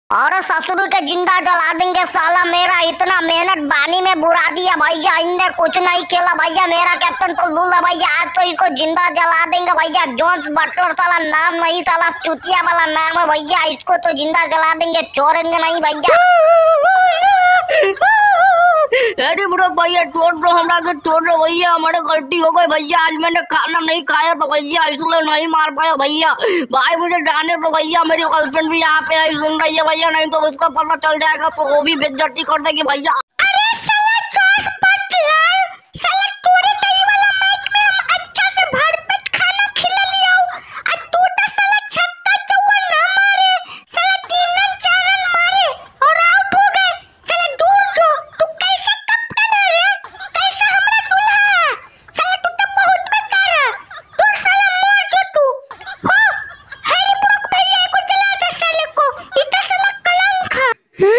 और ससुर के जिंदा जला देंगे साला। मेरा इतना मेहनत पानी में बुरा दिया भैया, इनने कुछ नहीं खेला भैया। मेरा कैप्टन तो लूल है भैया, आज तो इसको जिंदा जला देंगे भैया। जोन्स बटोर साला नाम नहीं, साला चुतिया वाला नाम है भैया। इसको तो जिंदा जला देंगे, छोड़ेंगे नहीं भैया। अरे ब्रो भैया छोड़ दो, हमरा के छोड़ दो भैया, हमारे गलती हो गई भैया। आज मैंने खाना नहीं खाया तो भैया इसलिए नहीं मार पाया भैया। भाई मुझे जाने दो भैया, मेरी गर्लफ्रेंड भी यहाँ पे आई सुन रही है भैया, नहीं तो उसको पता चल जाएगा तो वो भी बेइज्जती कर देगी भैया। अरे साला चौस पटलर, साला तोरे तई वाला मैच में हम अच्छा से भरपेट खाना खिला लिया। आज तू तो साला छक्का चौका ना मारे, साला 3 रन 4 रन मारे और आउट हो गए। साला दूर जो तू कैसे कैप्टन है रे, कैसे हमरा दूल्हा। साला तू तो बहुत बेकार है, तू साला मर जो तू हो। हैरी ब्रुक भैया को चला दे साले को, इतना साला कलंक है।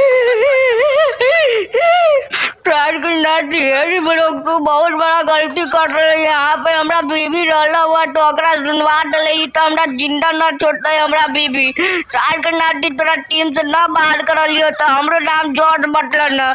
तू बहुत बड़ा गलती कर रहे हैं। यहाँ पे हमरा बीबी रहला हुआ तो अगरा सुनवा डले तो हमरा जिंदा न छोड़ते हमरा बीबी। चार के नाटी तोरा टीम से न बाहर कर लियो तो हमरो नाम जॉर्ज बटलर न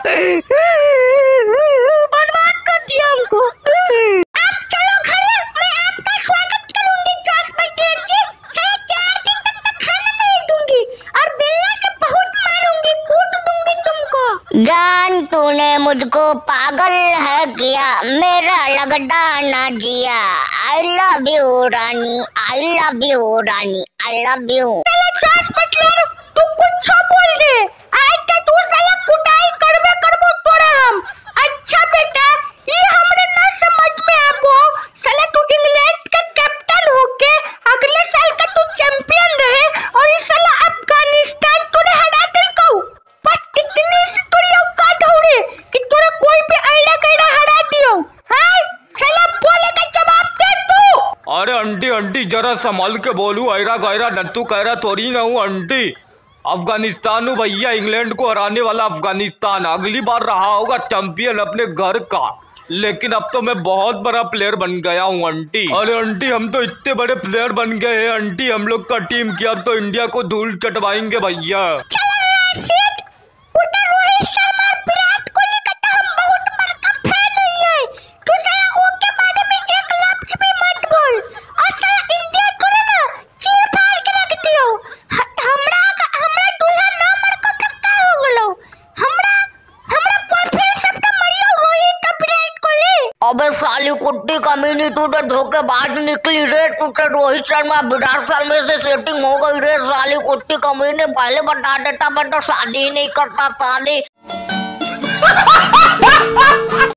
बर्बाद कर दिया हमको। आप चलो घरे, मैं आपका स्वागत करूंगी जॉर्ज बटलर जी। साला 4 दिन तक मैं खाना नहीं दूंगी और बिल्ला से बहुत मारूंगी, कूट दूंगी तुमको। जान तूने मुझको पागल है किया, मेरा लगता ना जिया। I love you Rani, I love you Rani, I love you. साला जॉर्ज बटलर तू कुछ बोल दे, आज के तू साला कुटाई करबे करबो तोरा हम। अच्छा बेटा, ये हमरे ना समझ में आबो। साला तू इंग्लैंड का कैप्टन होके अगले साल का तू चैंपियन रहे और इस साला अफगानिस्तान तोरे हरा दिल को। बस इतने से तोरी औकात हो रे कि तोरे कोई भी आइडा कैडा हरा दियो। हां साला बोले का जवाब दे तू। अरे आंटी आंटी जरा संभाल के बोलू, ऐरा गैरा नत्तू कहरा थोड़ी ना हूँ आंटी। अफगानिस्तान हूँ भैया, इंग्लैंड को हराने वाला अफगानिस्तान। अगली बार रहा होगा चैंपियन अपने घर का, लेकिन अब तो मैं बहुत बड़ा प्लेयर बन गया हूँ आंटी। अरे आंटी हम तो इतने बड़े प्लेयर बन गए हैं आंटी, हम लोग का टीम की अब तो इंडिया को धूल चटवाएंगे भैया। रोहित शर्मा और विराट कोहली का तो हम बहुत बड़का फैन है। तू साला उनके बारे में एक लफ्ज भी मत बोल और साला इंडिया को ना चीर फाड़ के रख दियो। हमरा दूल्हा ना मर को टक्का हो गेलो। हमरा बॉयफ्रेंड सब तो मरियो, रोहित और विराट कोहली। अबे साली कुत्ती कमीनी, तू तो धोखेबाज निकली रे। तू तो रोहित शर्मा विराट शर्मा में से सेटिंग हो गई रे साली कुत्ती कमीनी। पहले बता देता मैं तो शादी ही नहीं करता साली।